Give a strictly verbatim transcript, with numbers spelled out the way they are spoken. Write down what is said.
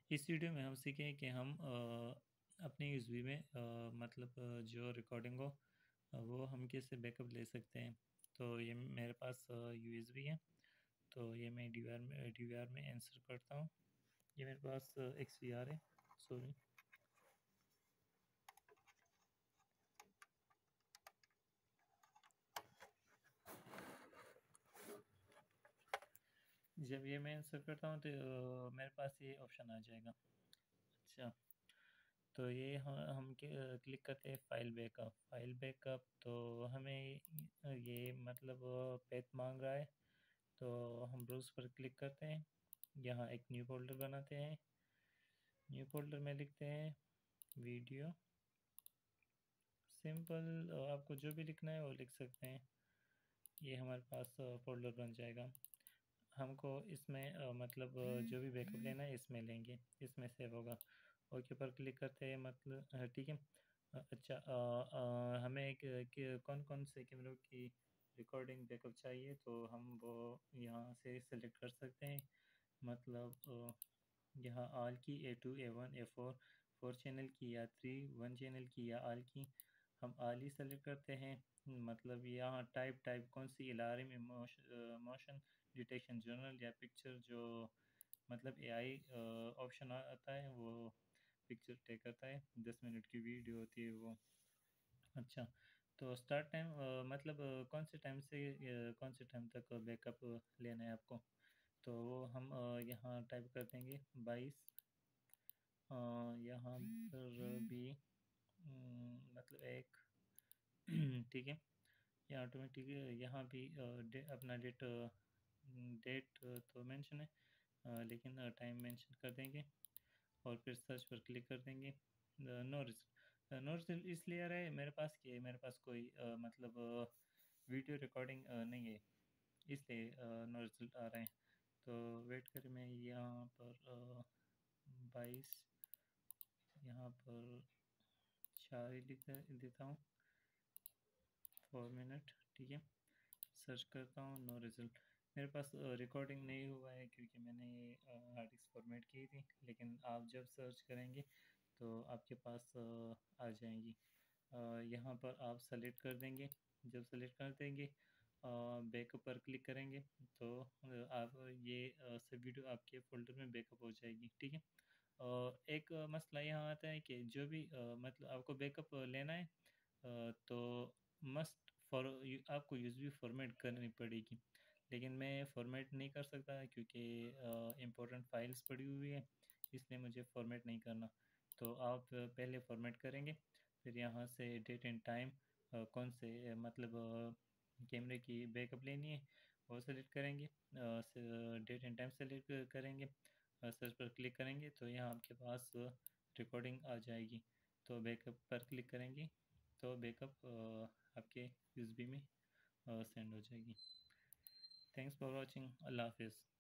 इस वीडियो में हम सीखें कि हम अ, अपने यूएसबी में अ, मतलब अ, जो रिकॉर्डिंग हो अ, वो हम कैसे बैकअप ले सकते हैं। तो ये मेरे पास यूएसबी है, तो ये मैं डीवीआर में डीवीआर में आंसर करता हूँ। ये मेरे पास एक्सवीआर है, सॉरी। जब ये मैं आंसर करता हूँ तो अ, मेरे पास ये ऑप्शन आ जाएगा। अच्छा, तो ये हम हम क्लिक करते हैं फाइल बैकअप। फाइल बैकअप तो हमें ये मतलब पैथ मांग रहा है, तो हम ब्राउज पर क्लिक करते हैं। यहाँ एक न्यू फोल्डर बनाते हैं। न्यू फोल्डर में लिखते हैं वीडियो। सिंपल, आपको जो भी लिखना है वो लिख सकते हैं। ये हमारे पास फोल्डर बन जाएगा। हमको इसमें अ, मतलब अ, जो भी बैकअप लेना है इसमें लेंगे, इसमें सेव होगा। ओके पर क्लिक करते हैं, मतलब अ, ठीक है। अ, अच्छा, अ, अ, हमें एक कौन कौन से कैमरों की रिकॉर्डिंग बैकअप चाहिए, तो हम वो यहाँ से सेलेक्ट कर सकते हैं। मतलब अ, यहाँ आल की, A two, A one, A four, four channel की या थ्री वन चैनल की या आल की, हम आल ही सेलेक्ट करते हैं। मतलब यहाँ टाइप टाइप कौन सी, अलार्म, मोशन डिटेक्शन, जर्नल या पिक्चर, जो मतलब एआई ऑप्शन आता है वो पिक्चर टेक करता है। दस मिनट की वीडियो होती है वो। अच्छा, तो स्टार्ट टाइम मतलब अ, कौन से टाइम से अ, कौन से टाइम तक बैकअप लेना है आपको, तो वो हम अ, यहाँ टाइप कर देंगे बाईस। यहाँ पर भी अम, मतलब एक ठीक है। ये ऑटोमेटिक यहाँ भी अ, डे, अपना डेट डेट तो मेंशन है, अ, लेकिन टाइम मेंशन कर देंगे और फिर सर्च पर क्लिक कर देंगे। No result. नो रिजल्ट इसलिए आ रहा है मेरे पास कि मेरे पास कोई अ, मतलब वीडियो रिकॉर्डिंग नहीं है, इसलिए नो रिजल्ट आ रहे हैं। तो वेट करें, मैं यहाँ पर बाईस, यहाँ पर चार ही लिख देता हूँ, फोर मिनट, ठीक है। सर्च करता हूँ, नो रिजल्ट। मेरे पास रिकॉर्डिंग नहीं हुआ है क्योंकि मैंने ये हार्ड डिस्क फॉर्मेट की थी, लेकिन आप जब सर्च करेंगे तो आपके पास अ, आ जाएंगी। अ, यहाँ पर आप सेलेक्ट कर देंगे। जब सेलेक्ट कर देंगे, बैकअप पर क्लिक करेंगे, तो अ, आप ये अ, सब वीडियो आपके फोल्डर में बैकअप हो जाएगी, ठीक है। और एक अ, मसला यहाँ आता है कि जो भी अ, मतलब आपको बैकअप लेना है, अ, तो मस्ट फॉर आपको यूएसबी फॉर्मेट करनी पड़ेगी, लेकिन मैं फॉर्मेट नहीं कर सकता क्योंकि इम्पोर्टेंट फाइल्स पड़ी हुई है, इसलिए मुझे फॉर्मेट नहीं करना। तो आप पहले फॉर्मेट करेंगे, फिर यहाँ से डेट एंड टाइम कौन से अ, मतलब कैमरे की बैकअप लेनी है वो सेलेक्ट करेंगे, डेट एंड टाइम सेलेक्ट करेंगे, सर्च पर क्लिक करेंगे, तो यहाँ आपके पास रिकॉर्डिंग आ जाएगी। तो बैकअप पर क्लिक करेंगे तो बैकअप आपके यूएसबी में सेंड हो जाएगी। Thanks for watching. अल्लाह हाफिज़।